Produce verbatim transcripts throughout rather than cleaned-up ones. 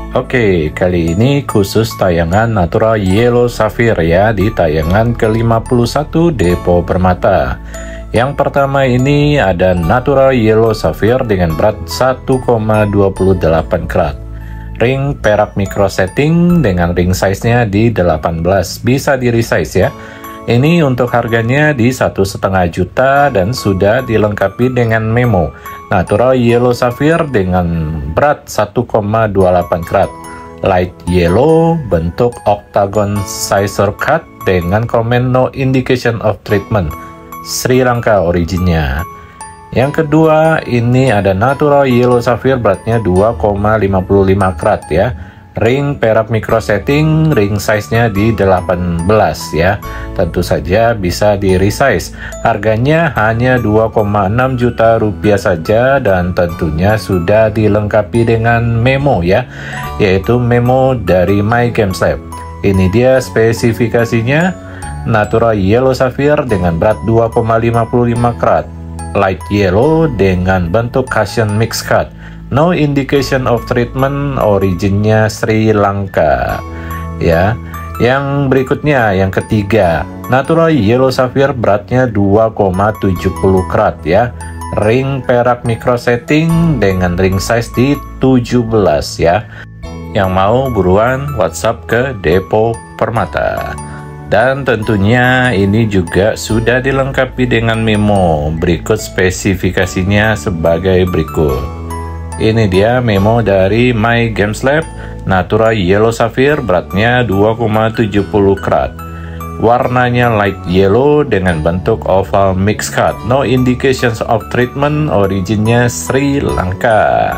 Oke, kali ini khusus tayangan Natura Yellow Sapphire ya, di tayangan ke lima puluh satu Depo Permata. Yang pertama ini ada Natura Yellow Sapphire dengan berat satu koma dua delapan karat. Ring perak micro setting dengan ring size-nya di delapan belas, bisa di resize ya. Ini untuk harganya di satu setengah juta dan sudah dilengkapi dengan memo Natura Yellow Sapphire dengan berat satu koma dua delapan karat, light yellow, bentuk octagon scissor cut dengan komen no indication of treatment, Sri Lanka originnya. Yang kedua ini ada Natura Yellow Sapphire beratnya dua koma lima lima karat ya. Ring perak micro setting, ring size-nya di delapan belas ya. Tentu saja bisa di resize. Harganya hanya dua koma enam juta rupiah saja dan tentunya sudah dilengkapi dengan memo ya, yaitu memo dari My Games Lab. Ini dia spesifikasinya. Natura Yellow Sapphire dengan berat dua koma lima lima karat, light yellow dengan bentuk Cushion mix cut. No indication of treatment, originnya Sri Lanka ya. Yang berikutnya yang ketiga, Natura Yellow Sapphire beratnya dua koma tujuh nol karat ya. Ring perak micro setting dengan ring size di tujuh belas ya. Yang mau buruan WhatsApp ke Depo Permata. Dan tentunya ini juga sudah dilengkapi dengan memo. Berikut spesifikasinya sebagai berikut. Ini dia memo dari My Games Lab. Natura Yellow Sapphire beratnya dua koma tujuh nol karat. Warnanya light yellow dengan bentuk oval mix cut. No indications of treatment, originnya Sri Lanka.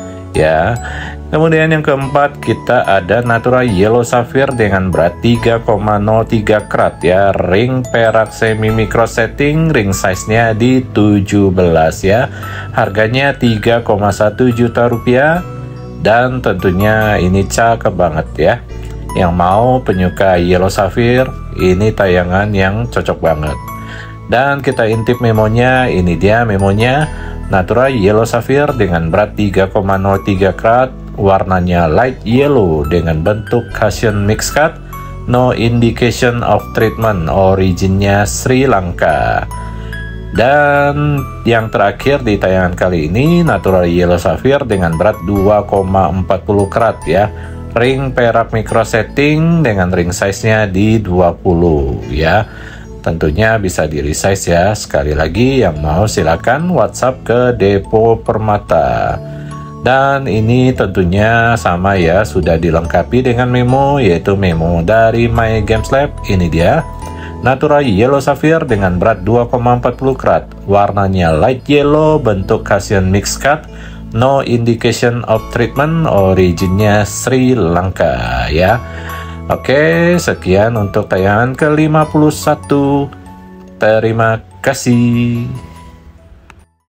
Ya. Kemudian yang keempat kita ada Natura Yellow Sapphire dengan berat tiga koma nol tiga karat ya. Ring perak semi micro setting, ring size-nya di tujuh belas ya. Harganya tiga koma satu juta rupiah dan tentunya ini cakep banget ya. Yang mau penyuka Yellow Sapphire, ini tayangan yang cocok banget. Dan kita intip memonya, ini dia memonya. Natura Yellow Sapphire dengan berat tiga koma nol tiga karat, warnanya light yellow dengan bentuk Cushion mix cut, no indication of treatment, originnya Sri Lanka. Dan yang terakhir di tayangan kali ini, Natura Yellow Sapphire dengan berat dua koma empat nol karat ya. Ring perak micro setting dengan ring size-nya di dua puluh ya. Tentunya bisa di resize ya. Sekali lagi yang mau silakan WhatsApp ke Depo Permata. Dan ini tentunya sama ya, sudah dilengkapi dengan memo, yaitu memo dari My Games Lab. Ini dia Natura Yellow Sapphire dengan berat dua koma empat nol karat, warnanya light yellow, bentuk Cushion mix cut, no indication of treatment, originnya Sri Lanka ya. Oke, sekian untuk tayangan ke lima puluh satu. Terima kasih.